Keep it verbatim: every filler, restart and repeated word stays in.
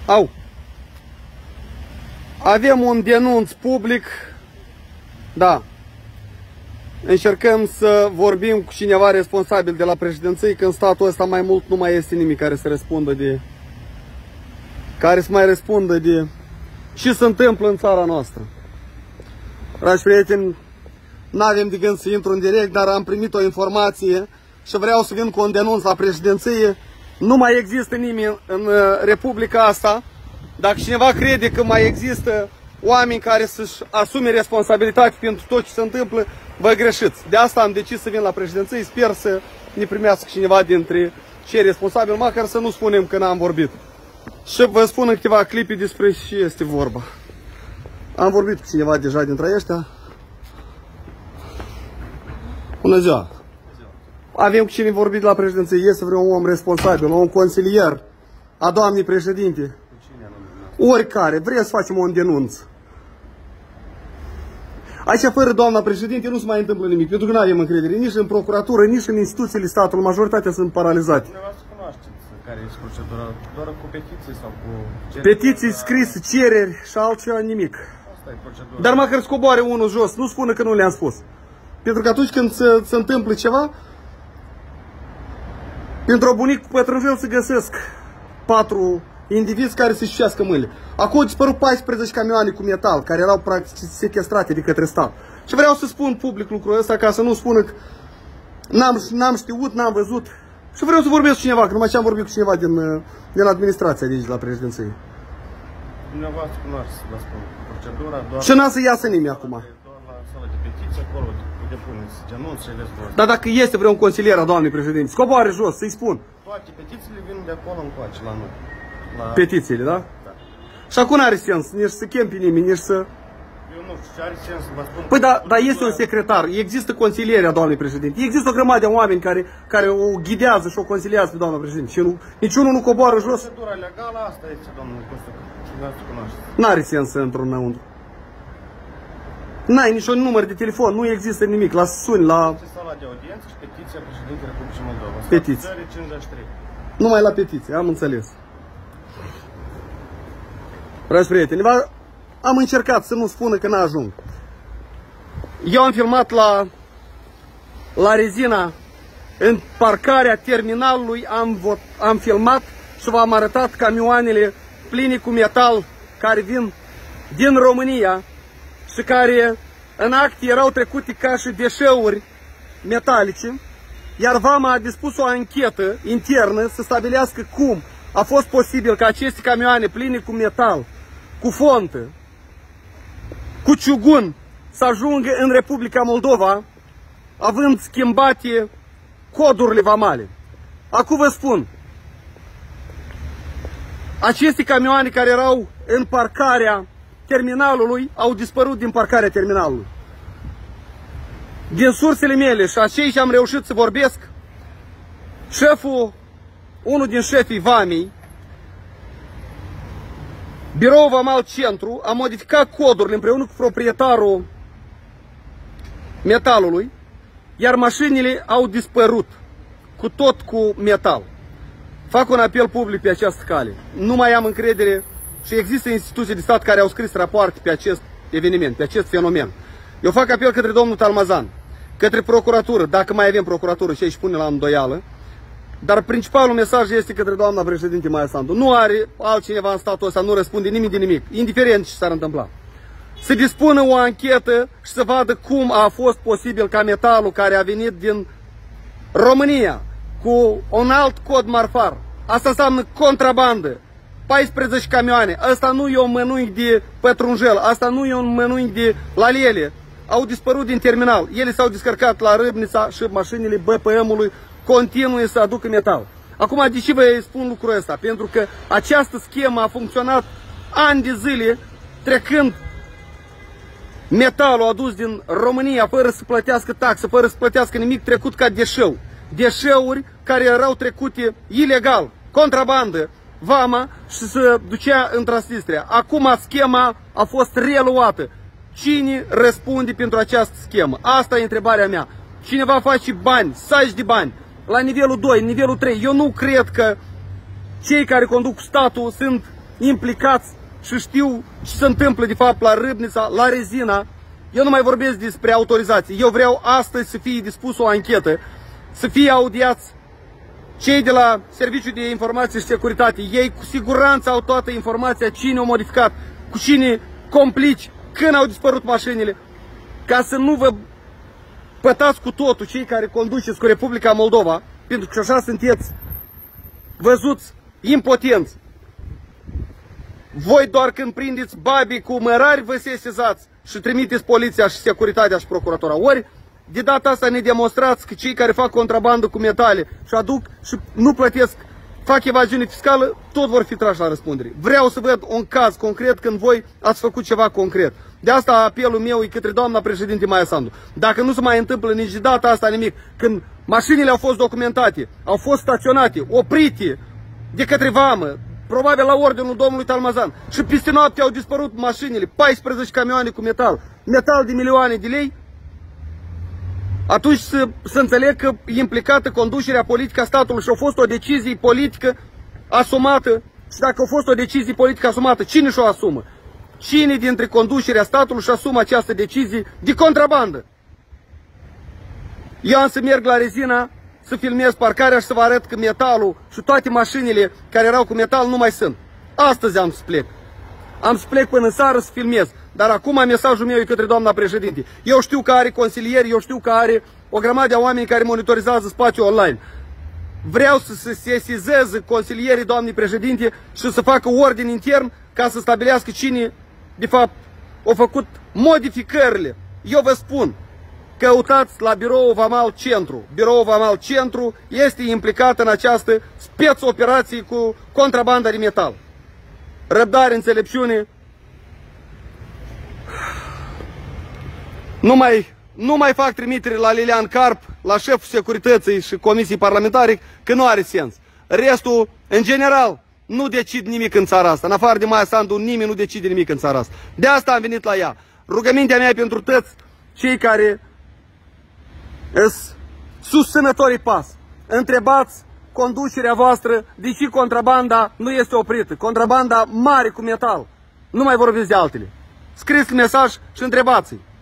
Au. Avem un denunț public. Da. Încercăm să vorbim cu cineva responsabil de la președinție, că în statul ăsta mai mult nu mai este nimic care să răspundă de... Care să mai răspundă de ce se întâmplă în țara noastră. Dragi prieteni, n-avem de gând să intru în direct, dar am primit o informație și vreau să vin cu un denunț la președinție. Nu mai există nimeni în Republica asta. Dacă cineva crede că mai există oameni care să-și asume responsabilitate pentru tot ce se întâmplă, vă greșiți. De asta am decis să vin la președinție. Sper să ne primească cineva dintre cei responsabili, măcar să nu spunem că n-am vorbit. Și vă spun în câteva clipe despre ce este vorba. Am vorbit cu cineva deja dintre ăștia. Bună ziua! Avem cu cine vorbit la președinție. Este vreun om responsabil, un consilier a doamnei președinte? Oricare. Vreți să facem un denunț. Aici, fără doamna președinte, nu se mai întâmplă nimic, pentru că nu avem încredere nici în procuratură, nici în instituțiile statului. Majoritatea sunt paralizate. Dumneavoastră cunoașteți care este procedura? Doar cu petiții sau cu... Petiții scrise, cereri și altceva nimic. Asta e procedura. Dar măcar scoboare unul jos, nu spună că nu le-am spus. Pentru că atunci când se, se întâmplă ceva, pentru o bunic cu pătrunjel se găsesc patru indivizi care să-și șească mâinile. Acum au dispărut paisprezece camioane cu metal, care erau practic sechestrate de către stat. Și vreau să spun public lucrul ăsta, ca să nu spună că n-am știut, n-am văzut. Și vreau să vorbesc cu cineva, că numai ce am vorbit cu cineva din, din administrația de aici, la președinție. Dumneavoastră cunoașteți, vă spun, procedura doar... Și n-a să iasă nimeni acum. Doar la sala de petiție, acolo depuneți denunț și veți vă... Dar dacă este vreun consilier a doamnei președinte, scoboare jos, să-i spun. Toate petițiile vin de acolo încoace, la noi. La... Petițiile, da? Da. Și acum n-are sens, nici să chem pe nimeni, nici să... Eu nu știu ce are sens să vă spun... Păi da, dar este un secretar, există consilieri a doamnei președinte, există o grămadă de oameni care, care o ghidează și o consiliază pe doamna președinte și nu, niciunul nu coboară jos. Procedura legală, asta este, domnul Costu, dumneavoastră cunoașteți. N-are sens să intru înăuntru. N-ai niciun număr de telefon, nu există nimic, la suni, la... Este sala de audiență și petiția președintele Republicii Moldova. Petiție. cincizeci și trei. Numai la petiție, am înțeles. Dragi prieteni, am încercat să nu spună că n-ajung. Eu am filmat la, la rezina, în parcarea terminalului, am, am filmat și v-am arătat camioanele pline cu metal care vin din România și care în acte erau trecute ca și deșeuri metalice, iar Vama a dispus o anchetă internă să stabilească cum a fost posibil ca aceste camioane pline cu metal, cu fontă, cu ciugun, să ajungă în Republica Moldova, având schimbate codurile vamale. Acum vă spun, aceste camioane care erau în parcarea terminalului au dispărut din parcarea terminalului. Din sursele mele și acei ce am reușit să vorbesc, șeful, unul din șefii Vamei, Biroul Vamal Centru, a modificat codurile împreună cu proprietarul metalului, iar mașinile au dispărut, cu tot cu metal. Fac un apel public pe această cale. Nu mai am încredere și există instituții de stat care au scris rapoarte pe acest eveniment, pe acest fenomen. Eu fac apel către domnul Talmazan, către procuratură, dacă mai avem procuratură și aici pune la îndoială, dar principalul mesaj este către doamna președinte Maia Sandu. Nu are altcineva în statul ăsta, nu răspunde nimic de nimic, indiferent ce s-ar întâmpla. Să dispună o anchetă și să vadă cum a fost posibil ca metalul care a venit din România cu un alt cod marfar. Asta înseamnă contrabandă. paisprezece camioane. Asta nu e un mănânc de pătrunjel, asta nu e un mănânc de lalele. Au dispărut din terminal. Ele s-au descărcat la Râbnița și mașinile B P M-ului continuă să aducă metal. Acum, de ce vă spun lucrul ăsta? Pentru că această schemă a funcționat ani de zile, trecând metalul adus din România fără să plătească taxă, fără să plătească nimic, trecut ca deșeu. Deșeuri care erau trecute ilegal, contrabandă, Vama, și se ducea în Transnistria. Acum schema a fost reluată. Cine răspunde pentru această schemă? Asta e întrebarea mea. Cineva face bani, saci de bani, la nivelul doi, nivelul trei. Eu nu cred că cei care conduc statul sunt implicați și știu ce se întâmplă de fapt la Râbnița, la Rezina. Eu nu mai vorbesc despre autorizații. Eu vreau astăzi să fie dispus o anchetă, să fie audiați cei de la Serviciul de Informație și Securitate. Ei cu siguranță au toată informația, cine a modificat, cu cine complici, când au dispărut mașinile, ca să nu vă pătați cu totul cei care conduceți cu Republica Moldova, pentru că așa sunteți văzuți, impotenți. Voi doar când prindeți babii cu mărari vă sesizați și trimiteți poliția și securitatea și procuratura. Ori de data asta ne demonstrați că cei care fac contrabandă cu metale și aduc și nu plătesc, fac evaziune fiscală, tot vor fi trași la răspundere. Vreau să văd un caz concret când voi ați făcut ceva concret. De asta apelul meu e către doamna președinte Maia Sandu. Dacă nu se mai întâmplă nici de data asta nimic, când mașinile au fost documentate, au fost staționate, oprite de către vamă, probabil la ordinul domnului Talmazan, și peste noapte au dispărut mașinile, paisprezece camioane cu metal, metal de milioane de lei, atunci să, să înțeleg că e implicată conducerea politică a statului și a fost o decizie politică asumată. Și dacă a fost o decizie politică asumată, cine și-o asumă? Cine dintre conducerea statului și asumă această decizie de contrabandă? Eu am să merg la Rezina să filmez parcarea și să vă arăt că metalul și toate mașinile care erau cu metal nu mai sunt. Astăzi am să plec. Am să plec până în seară să filmez. Dar acum mesajul meu e către doamna președinte. Eu știu că are consilieri, eu știu că are o grămadă de oameni care monitorizează spațiul online. Vreau să se sesizeze consilierii doamnei președinte și să facă ordine intern ca să stabilească cine, de fapt, a făcut modificările. Eu vă spun, căutați la Biroul Vamal Centru. Biroul Vamal Centru este implicat în această spec-operație cu contrabanda de metal. Răbdare, înțelepciune. Nu mai, nu mai fac trimitere la Lilian Carp, la șeful securității și comisiei parlamentare, că nu are sens. Restul, în general, nu decid nimic în țara asta. În afară de Maia Sandu, nimeni nu decide nimic în țara asta. De asta am venit la ea. Rugămintea mea pentru toți cei care sunt susținătorii P A S. Întrebați conducerea voastră de ce contrabanda nu este oprită. Contrabanda mare cu metal. Nu mai vorbiți de altele. Scrieți mesaj și întrebați-i.